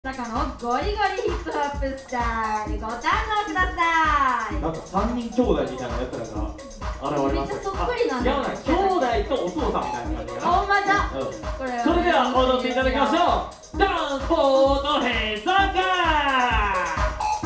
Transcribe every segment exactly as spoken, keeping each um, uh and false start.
中のゴリゴリヒップホップスタイルご堪能ください。 なんか三人兄弟みたいなやつらが現れました。 めっちゃそっくりなんだ。 違うな、兄弟とお父さんみたいな感じかな。 ほんまだ、 うん、 これそれでは踊っていただきましょう。トランスポートヘイサーカー。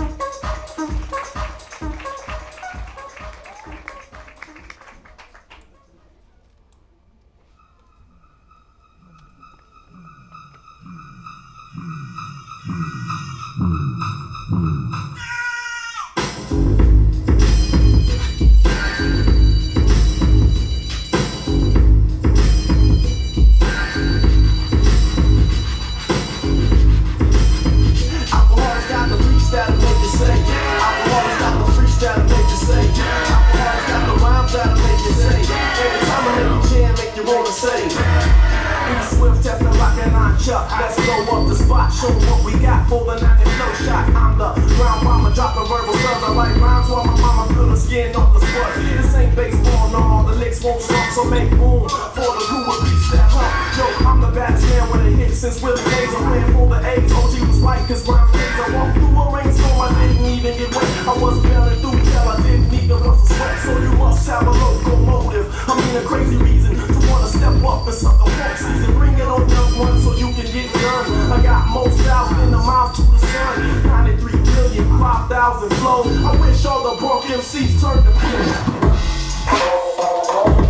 Let's blow up the spot, show what we got for the night and no shot. I'm the ground mama, dropping verbal studs. I write rhymes while my mama put her skin on the spot. This ain't baseball, no, the licks won't stop, so make room for the crew and reach that hump. Yo, I'm the baddest man with a hit since Willie days. I'm playing for the A's, O G was right, cause rhyme days. I walked through a rainstorm, I didn't even get wet. I was pounding through hell, I didn't even bust a sweat. So you must have a locomotive, I mean a crazy reason to wanna step up and suck a pump season. Bring it on young one so you can get done. I got more styles than the mouth to the sun. ninety-three billion, five thousand flow. I wish all the broke M Cs turned to fish.